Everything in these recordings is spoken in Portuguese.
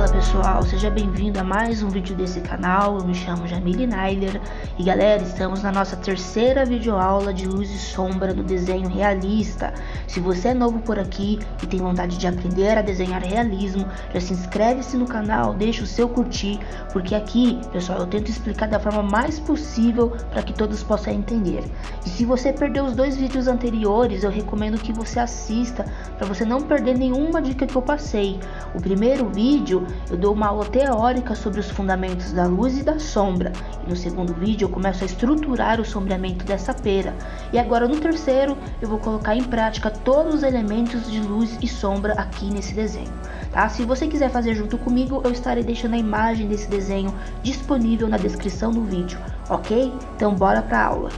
pessoal, seja bem-vindo a mais um vídeo desse canal. Eu me chamo Jamile Nailer e galera, estamos na nossa terceira videoaula de luz e sombra no desenho realista. Se você é novo por aqui e tem vontade de aprender a desenhar realismo, já se inscreve-se no canal, deixa o seu curtir, porque aqui, pessoal, eu tento explicar da forma mais possível para que todos possam entender. E se você perdeu os dois vídeos anteriores, eu recomendo que você assista para você não perder nenhuma dica que eu passei. O primeiro vídeo eu dou uma aula teórica sobre os fundamentos da luz e da sombra, e no segundo vídeo eu começo a estruturar o sombreamento dessa pera, e agora no terceiro eu vou colocar em prática todos os elementos de luz e sombra aqui nesse desenho, tá? Se você quiser fazer junto comigo, eu estarei deixando a imagem desse desenho disponível na descrição do vídeo, ok? Então bora pra aula!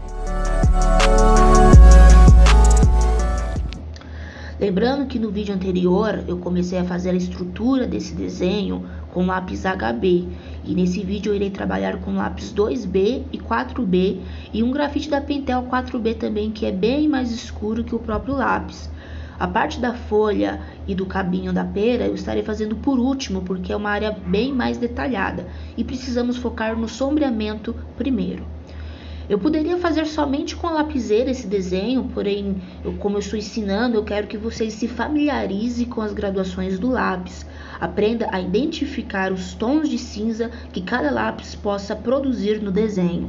Lembrando que no vídeo anterior eu comecei a fazer a estrutura desse desenho com lápis HB, e nesse vídeo eu irei trabalhar com lápis 2B e 4B e um grafite da Pentel 4B também, que é bem mais escuro que o próprio lápis. A parte da folha e do cabinho da pera eu estarei fazendo por último, porque é uma área bem mais detalhada e precisamos focar no sombreamento primeiro. Eu poderia fazer somente com a lapiseira esse desenho, porém, como eu estou ensinando, eu quero que vocês se familiarizem com as graduações do lápis. Aprenda a identificar os tons de cinza que cada lápis possa produzir no desenho.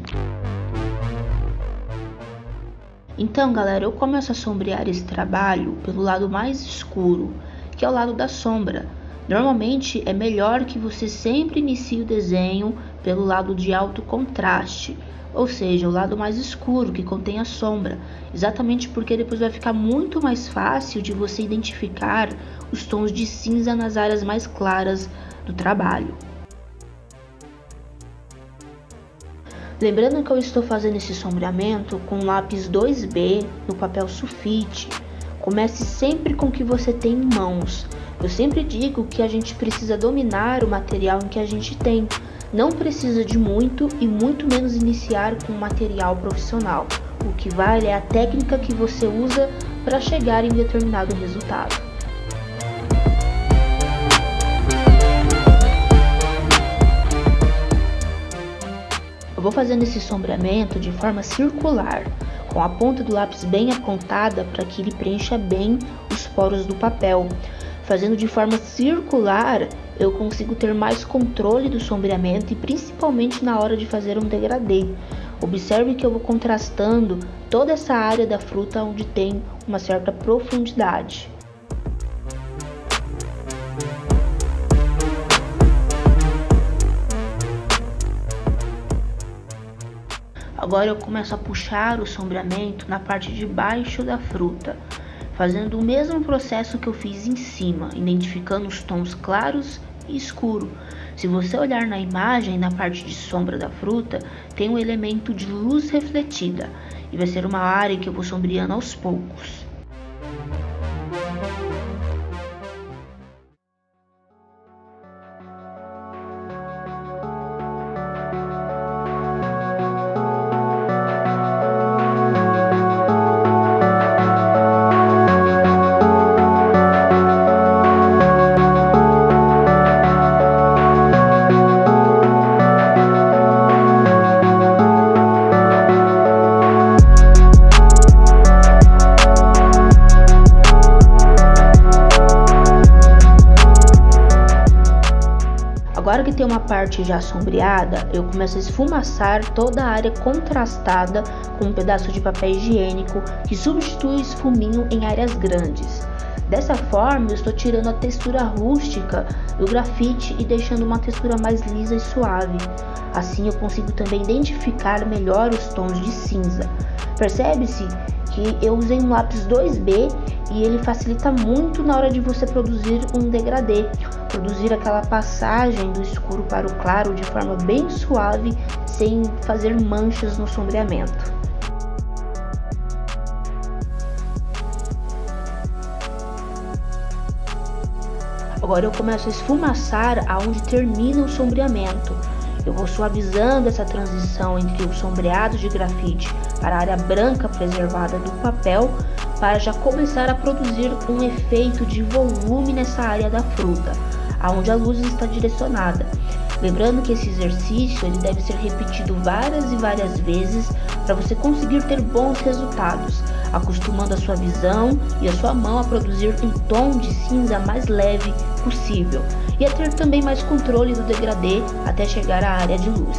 Então, galera, eu começo a sombrear esse trabalho pelo lado mais escuro, que é o lado da sombra. Normalmente, é melhor que você sempre inicie o desenho pelo lado de alto contraste, ou seja, o lado mais escuro, que contém a sombra, exatamente porque depois vai ficar muito mais fácil de você identificar os tons de cinza nas áreas mais claras do trabalho. Lembrando que eu estou fazendo esse sombreamento com lápis 2B no papel sulfite. Comece sempre com o que você tem em mãos. Eu sempre digo que a gente precisa dominar o material em que a gente tem. Não precisa de muito e muito menos iniciar com um material profissional. O que vale é a técnica que você usa para chegar em determinado resultado. Eu vou fazendo esse sombreamento de forma circular, com a ponta do lápis bem apontada para que ele preencha bem os poros do papel. Fazendo de forma circular, eu consigo ter mais controle do sombreamento e principalmente na hora de fazer um degradê. Observe que eu vou contrastando toda essa área da fruta onde tem uma certa profundidade. Agora eu começo a puxar o sombreamento na parte de baixo da fruta, fazendo o mesmo processo que eu fiz em cima, identificando os tons claros e escuro. Se você olhar na imagem, na parte de sombra da fruta, tem um elemento de luz refletida, e vai ser uma área que eu vou sombreando aos poucos. Agora que tem uma parte já sombreada, eu começo a esfumaçar toda a área contrastada com um pedaço de papel higiênico que substitui o esfuminho em áreas grandes. Dessa forma, eu estou tirando a textura rústica do grafite e deixando uma textura mais lisa e suave. Assim, eu consigo também identificar melhor os tons de cinza. Percebe-se que eu usei um lápis 2B e ele facilita muito na hora de você produzir um degradê, produzir aquela passagem do escuro para o claro de forma bem suave, sem fazer manchas no sombreamento. Agora eu começo a esfumaçar aonde termina o sombreamento. Eu vou suavizando essa transição entre o sombreado de grafite para a área branca preservada do papel, para já começar a produzir um efeito de volume nessa área da fruta. aonde a luz está direcionada. Lembrando que esse exercício ele deve ser repetido várias e várias vezes para você conseguir ter bons resultados, acostumando a sua visão e a sua mão a produzir um tom de cinza mais leve possível e a ter também mais controle do degradê até chegar à área de luz.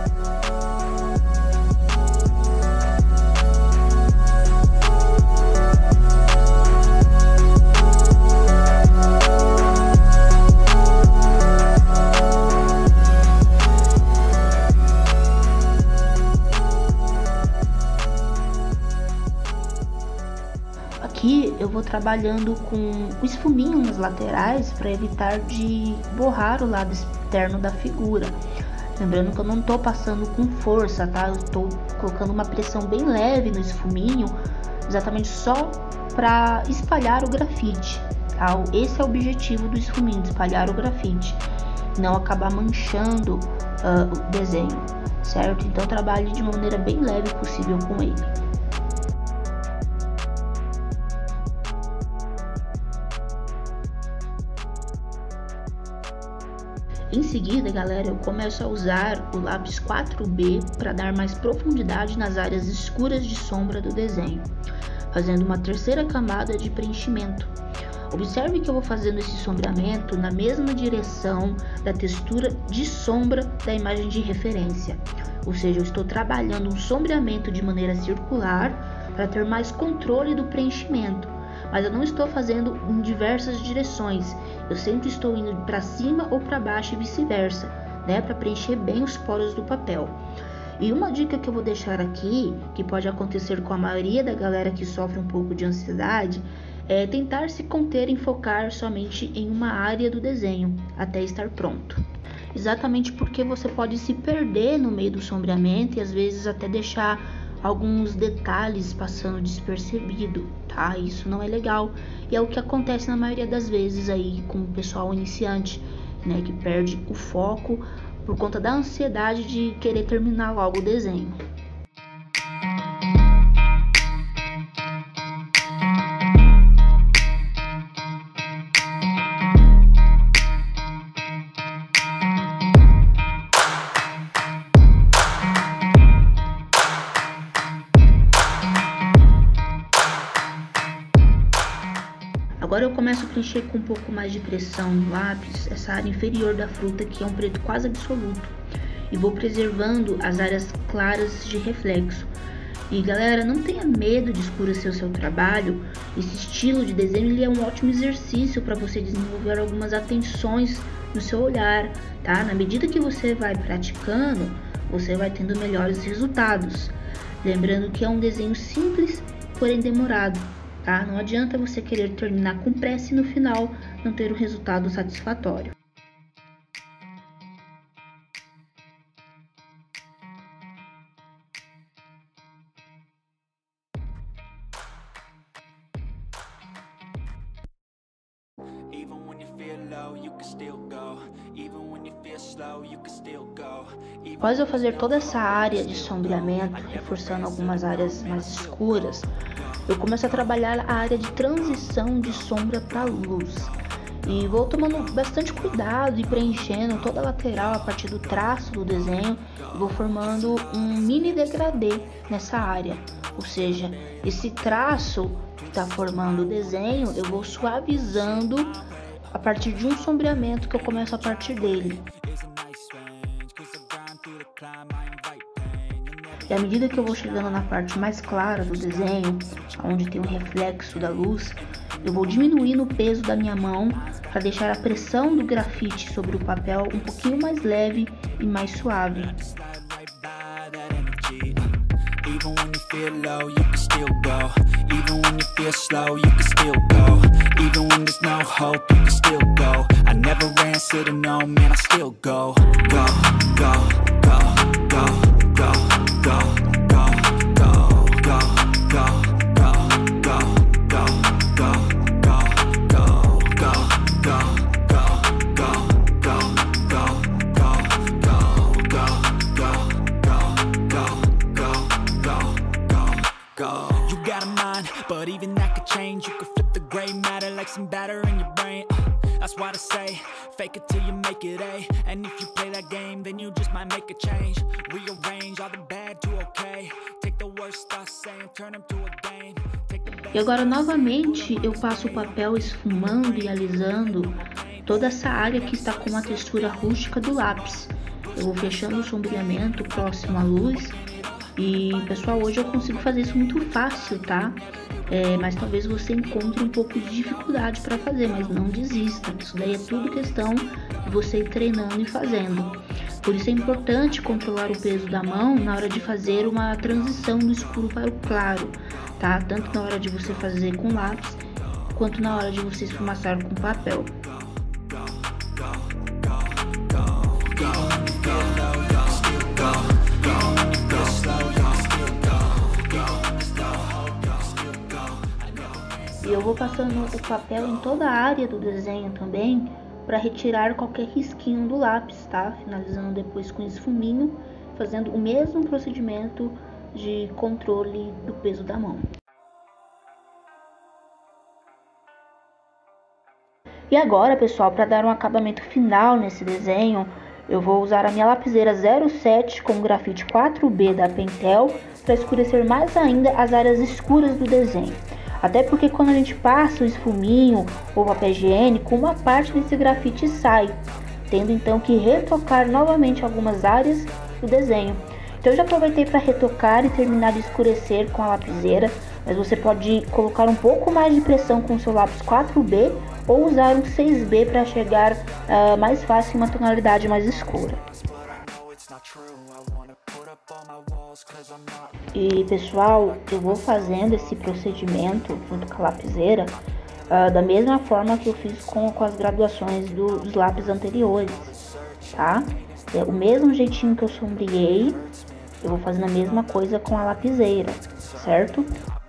Aqui eu vou trabalhando com o esfuminho nas laterais para evitar de borrar o lado externo da figura. Lembrando que eu não estou passando com força, tá? Eu estou colocando uma pressão bem leve no esfuminho, exatamente só para espalhar o grafite, tá? Esse é o objetivo do esfuminho, espalhar o grafite, não acabar manchando o desenho, certo? Então trabalhe de uma maneira bem leve possível com ele. Em seguida, galera, eu começo a usar o lápis 4B para dar mais profundidade nas áreas escuras de sombra do desenho, fazendo uma terceira camada de preenchimento. Observe que eu vou fazendo esse sombreamento na mesma direção da textura de sombra da imagem de referência, ou seja, eu estou trabalhando um sombreamento de maneira circular para ter mais controle do preenchimento. Mas eu não estou fazendo em diversas direções, eu sempre estou indo para cima ou para baixo e vice-versa, né, para preencher bem os poros do papel. E uma dica que eu vou deixar aqui, que pode acontecer com a maioria da galera que sofre um pouco de ansiedade, é tentar se conter em focar somente em uma área do desenho, até estar pronto. Exatamente porque você pode se perder no meio do sombreamento e às vezes até deixar alguns detalhes passando despercebido, tá? Isso não é legal e é o que acontece na maioria das vezes aí com o pessoal iniciante, né? Que perde o foco por conta da ansiedade de querer terminar logo o desenho. Agora eu começo a preencher com um pouco mais de pressão no lápis essa área inferior da fruta, que é um preto quase absoluto, e vou preservando as áreas claras de reflexo. E galera, não tenha medo de escurecer o seu trabalho. Esse estilo de desenho ele é um ótimo exercício para você desenvolver algumas atenções no seu olhar, tá? Na medida que você vai praticando, você vai tendo melhores resultados. Lembrando que é um desenho simples, porém demorado. Tá? Não adianta você querer terminar com pressa e no final não ter um resultado satisfatório. Após eu fazer toda essa área de sombreamento, reforçando algumas áreas mais escuras, eu começo a trabalhar a área de transição de sombra para luz. E vou tomando bastante cuidado e preenchendo toda a lateral a partir do traço do desenho. E vou formando um mini degradê nessa área. Ou seja, esse traço que está formando o desenho, eu vou suavizando a partir de um sombreamento que eu começo a partir dele. E à medida que eu vou chegando na parte mais clara do desenho, onde tem o reflexo da luz, eu vou diminuindo o peso da minha mão para deixar a pressão do grafite sobre o papel um pouquinho mais leve e mais suave. But even that could change. You could flip the gray matter like some batter in your brain. That's why I say fake it till you make it A. And if you play that game, then you just might make a change. Rearrange all the bad to okay. Take the worst thoughts saying, turn them to a game. E agora novamente eu passo o papel esfumando e alisando toda essa área que está com uma textura rústica do lápis. Eu vou fechando o sombreamento próximo à luz. E pessoal, hoje eu consigo fazer isso muito fácil, tá? Mas talvez você encontre um pouco de dificuldade para fazer, mas não desista. Isso daí é tudo questão de você ir treinando e fazendo. Por isso é importante controlar o peso da mão na hora de fazer uma transição do escuro para o claro, tá? Tanto na hora de você fazer com lápis, quanto na hora de você esfumaçar com papel. E eu vou passando o papel em toda a área do desenho também, para retirar qualquer risquinho do lápis, tá? Finalizando depois com esfuminho, fazendo o mesmo procedimento de controle do peso da mão. E agora, pessoal, para dar um acabamento final nesse desenho, eu vou usar a minha lapiseira 07 com grafite 4B da Pentel para escurecer mais ainda as áreas escuras do desenho. Até porque quando a gente passa o esfuminho ou papel higiênico, uma parte desse grafite sai, tendo então que retocar novamente algumas áreas do desenho. Então eu já aproveitei para retocar e terminar de escurecer com a lapiseira, mas você pode colocar um pouco mais de pressão com o seu lápis 4B ou usar um 6B para chegar mais fácil em uma tonalidade mais escura. E pessoal, eu vou fazendo esse procedimento junto com a lapiseira da mesma forma que eu fiz com as graduações dos lápis anteriores, tá? É o mesmo jeitinho que eu sombreei, eu vou fazendo a mesma coisa com a lapiseira, certo?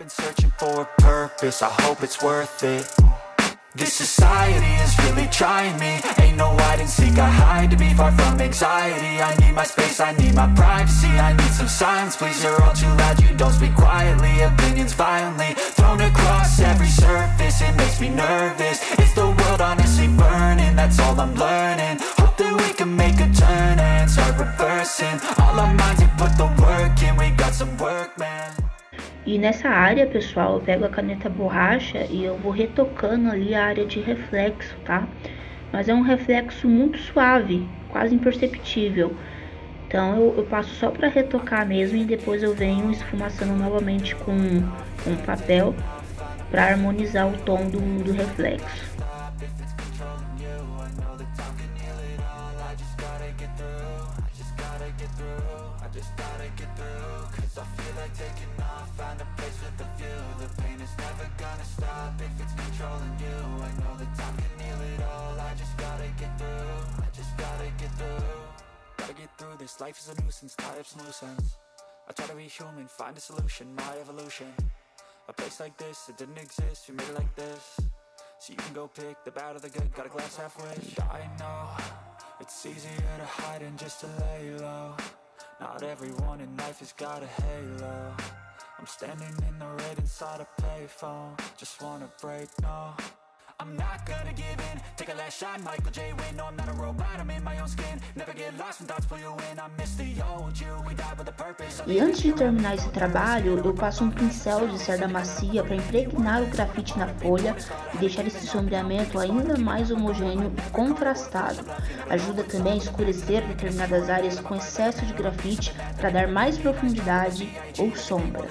This society is really trying me. Ain't no hide and seek, I hide to be far from anxiety. I need my space, I need my privacy. I need some silence, please, you're all too loud. You don't speak quietly, opinions violently thrown across every surface, it makes me nervous. Is the world honestly burning? That's all I'm learning. Hope that we can make a turn and start reversing all our minds and put the work in. We got some work, man. E nessa área, pessoal, eu pego a caneta borracha e eu vou retocando ali a área de reflexo, tá? Mas é um reflexo muito suave, quase imperceptível. Então eu passo só para retocar mesmo e depois eu venho esfumaçando novamente com papel para harmonizar o tom do reflexo. This life is a nuisance, tie up some loose ends. I try to be human, find a solution, my evolution. A place like this, it didn't exist, we made it like this. So you can go pick the bad or the good, got a glass half wish. I know, it's easier to hide than just to lay low. Not everyone in life has got a halo. I'm standing in the red inside a payphone. Just wanna break, no, I'm not gonna give in. Take a last shot, Michael J. Win. No, I'm not a robot, I'm in my own skin. Never get lost when thoughts pull you in. I miss the old you, we died with a purpose. E antes de terminar esse trabalho, eu passo um pincel de cerda macia para impregnar o grafite na folha e deixar esse sombreamento ainda mais homogêneo e contrastado. Ajuda também a escurecer determinadas áreas com excesso de grafite para dar mais profundidade ou sombra.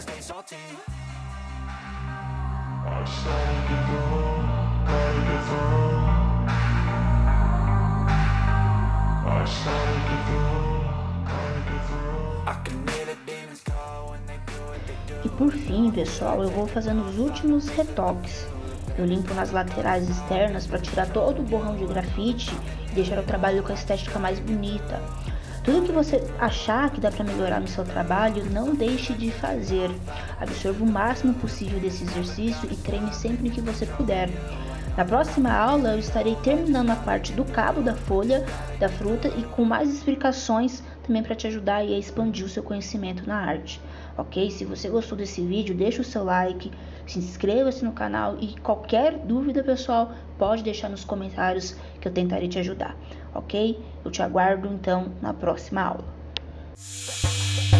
E por fim, pessoal, eu vou fazendo os últimos retoques. Eu limpo nas laterais externas para tirar todo o borrão de grafite e deixar o trabalho com a estética mais bonita. Tudo que você achar que dá para melhorar no seu trabalho, não deixe de fazer. Absorva o máximo possível desse exercício e treine sempre que você puder. Na próxima aula eu estarei terminando a parte do cabo da folha da fruta e com mais explicações também para te ajudar a expandir o seu conhecimento na arte, ok? Se você gostou desse vídeo, deixa o seu like, se inscreva-se no canal e qualquer dúvida, pessoal, pode deixar nos comentários que eu tentarei te ajudar, ok? Eu te aguardo então na próxima aula.